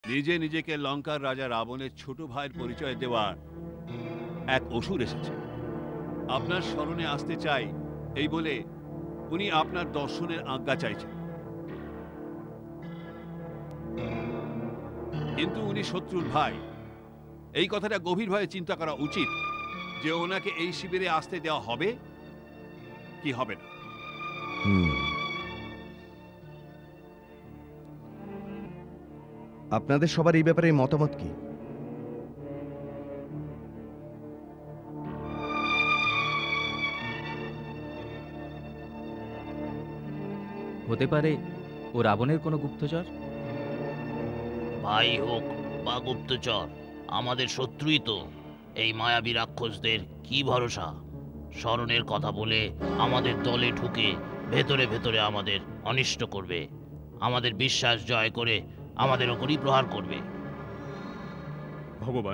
নিজে নিজেকে লঙ্কার রাজা রাবণের ছোট ভাইয়ের পরিচয় দেওয়ার এক অসুর এসেছে। আপনার স্মরণে আসতে চাই এই বলে উনি আপনার দর্শনের আজ্ঞা চাইছেন। কিন্তু উনি শত্রুর ভাই। এই কথাটা গভীরভাবে চিন্তা করা উচিত যে ওনাকে এই শিবিরে আসতে দেওয়া হবে কি হবে না। আপনাদের সবার এই ব্যাপারে মতামত কি? হতে পারে ও রাবণের কোনো গুপ্তচর। ভাই হোক বা গুপ্তচর, আমাদের শত্রুই তো। এই মায়াবী রাক্ষসদের কি ভরসা? স্মরণের কথা বলে আমাদের দলে ঢুকে ভেতরে ভেতরে আমাদের অনিষ্ট করবে, আমাদের বিশ্বাস জয় করে আমাদের ওপরই প্রহার করবে। ভগবান,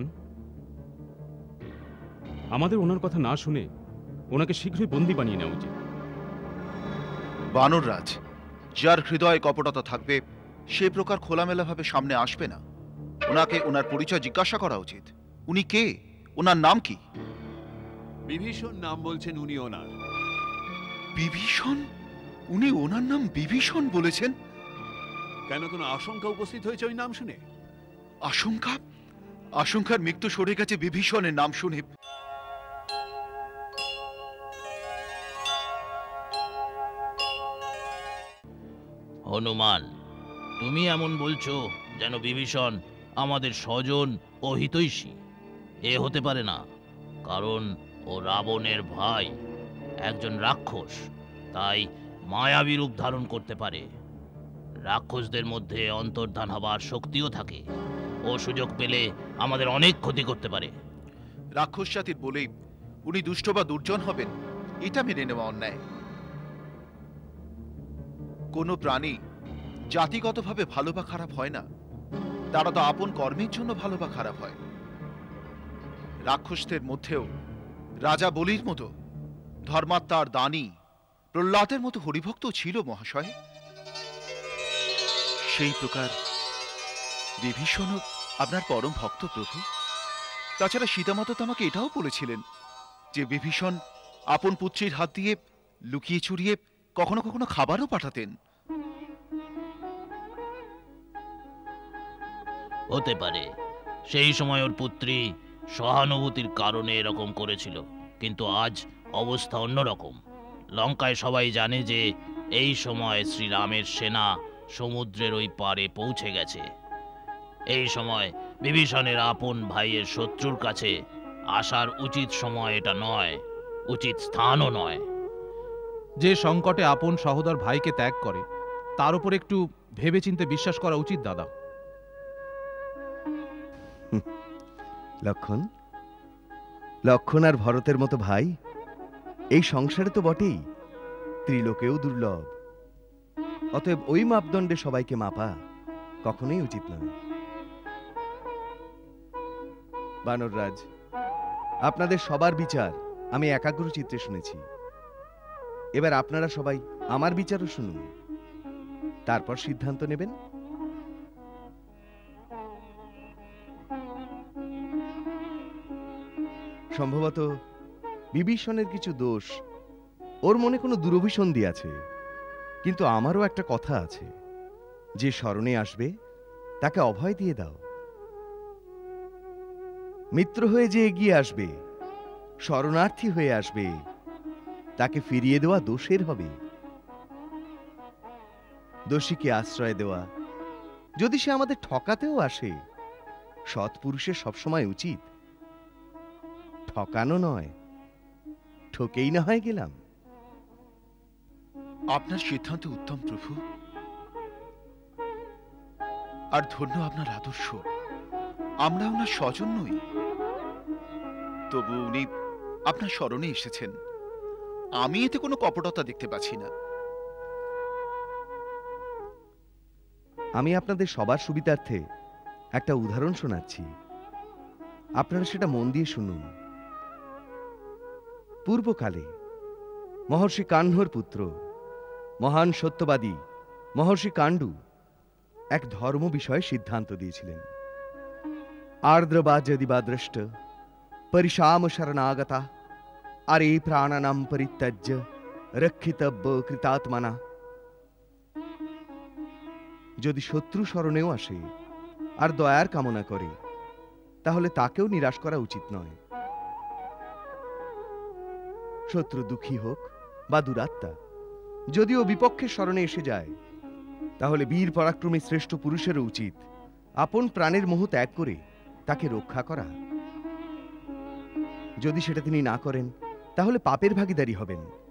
আমাদের ওনার কথা না শুনে ওনাকে শীঘ্রই বন্দী বানিয়ে নেওয়া উচিত। বানররাজ, যার হৃদয়ে কপটতা থাকবে সে প্রকার খোলামেলাভাবে সামনে আসবে না। ওনাকে ওনার পরিচয় জিজ্ঞাসা করা উচিত। উনি কে? ওনার নাম কি? বিভীষণ নাম বলছেন উনি ওনার। বিভীষণ? উনি ওনার নাম বিভীষণ বলেছেন? কেন কোনো আশঙ্কা উপস্থিত হয়েছে ওই নাম শুনে? আশঙ্কা? আশঙ্কার মৃত্যু সরে গেছে বিভীষণের নাম শুনে। হনুমান, তুমি এমন বলছো যেন বিভীষণ আমাদের স্বজন ও হিতৈষী। এ হতে পারে না, কারণ ও রাবণের ভাই, একজন রাক্ষস, তাই মায়াবী রূপ ধারণ করতে পারে। রাক্ষসদের মধ্যে অন্তর্ধান হবার শক্তিও থাকে। ও সুযোগ পেলে আমাদের অনেক ক্ষতি করতে পারে। রাক্ষস জাতির বলেই উনি দুষ্ট বা দুর্জন হবেন, এটা মেনে নেওয়া অন্যায়। কোনো প্রাণী জাতিগতভাবে ভালো বা খারাপ হয় না, তারা তো আপন কর্মের জন্য ভালো বা খারাপ হয়। রাক্ষসদের মধ্যেও রাজা বলির মতো ধর্মাত্মার দানী প্রহ্লাদের মতো হরিভক্ত ছিল মহাশয়। সেই প্রকার বিভীষণও আপনার পরম ভক্ত প্রভু। তাছাড়া সীতামাতা তো আমাকে এটাও বলেছিলেন যে বিভীষণ আপন পুত্রীর হাত দিয়ে লুকিয়ে চুরিয়ে কখনো কখনো খাবারও পাঠাতেন। হতে পারে সেই সময় ওর পুত্রী সহানুভূতির কারণে এরকম করেছিল, কিন্তু আজ অবস্থা অন্যরকম। লঙ্কায় সবাই জানে যে এই সময় শ্রীরামের সেনা সমুদ্রের ওই পারে পৌঁছে গেছে। এই সময় বিভীষণের আপন ভাইয়ের শত্রুর কাছে আসার উচিত সময় এটা নয়, উচিত স্থানও নয়। যে সংকটে আপন সহোদর ভাইকে ত্যাগ করে তার উপর একটু ভেবেচিন্তে বিশ্বাস করা উচিত দাদা। লক্ষণ, লক্ষণ আর ভরতের মতো ভাই এই সংসারে তো বটেই, ত্রিলোকেও দুর্লভ। অতএব ওই মাপদণ্ডে সবাইকে মাপা কখনোই উচিত নয়। বানররাজ, আপনাদের সবার বিচার আমি একাগ্র চিত্রে শুনেছি। এবার আপনারা সবাই আমার বিচারও শুনুন, তারপর সিদ্ধান্ত নেবেন। সম্ভবত বিভীষণের কিছু দোষ, ওর মনে কোনো দুরভিসন্ধি আছে, কিন্তু আমারও একটা কথা আছে, যে স্মরণে আসবে তাকে অভয় দিয়ে দাও। মিত্র হয়ে যে এগিয়ে আসবে, শরণার্থী হয়ে আসবে, তাকে ফিরিয়ে দেওয়া দোষের হবে। দোষীকে আশ্রয় দেওয়া, যদি সে আমাদের ঠকাতেও আসে, সৎপুরুষের সবসময় উচিত ঠকানো নয়, ঠকেই না হয় গেলাম। আপনার সিদ্ধান্ত উত্তম প্রভু, আর ধন্য আপনার আদর্শ। আমরা ওনার স্বজন নই, তবু উনি আপনার স্মরণে এসেছেন। আমি এতে কোনো কপটতা দেখতে পাচ্ছি না। আমি আপনাদের সবার সুবিধার্থে একটা উদাহরণ শোনাচ্ছি, আপনারা সেটা মন দিয়ে শুনুন। পূর্বকালে মহর্ষি কাহ্নর পুত্র মহান সত্যবাদী মহর্ষি কাণ্ডু এক ধর্ম বিষয়ে সিদ্ধান্ত দিয়েছিলেন। আর্দ্র বা যদি বা দ্রষ্ট পরিশাম শরণাগতা আরে প্রাণানাম পরিত্যজ্য রক্ষিতব্য কৃতাত্মনা। যদি শত্রু শরণেও আসে আর দয়ার কামনা করে, তাহলে তাকেও নিরাশ করা উচিত নয়। শত্রু দুঃখী হোক বা দুরাত্মা, যদিও বিপক্ষের শরণে এসে যায়, তাহলে বীর পরাক্রমী শ্রেষ্ঠ পুরুষেরও উচিত আপন প্রাণের মোহ ত্যাগ করে তাকে রক্ষা করা। যদি সেটা তিনি না করেন, তাহলে পাপের ভাগীদারি হবেন।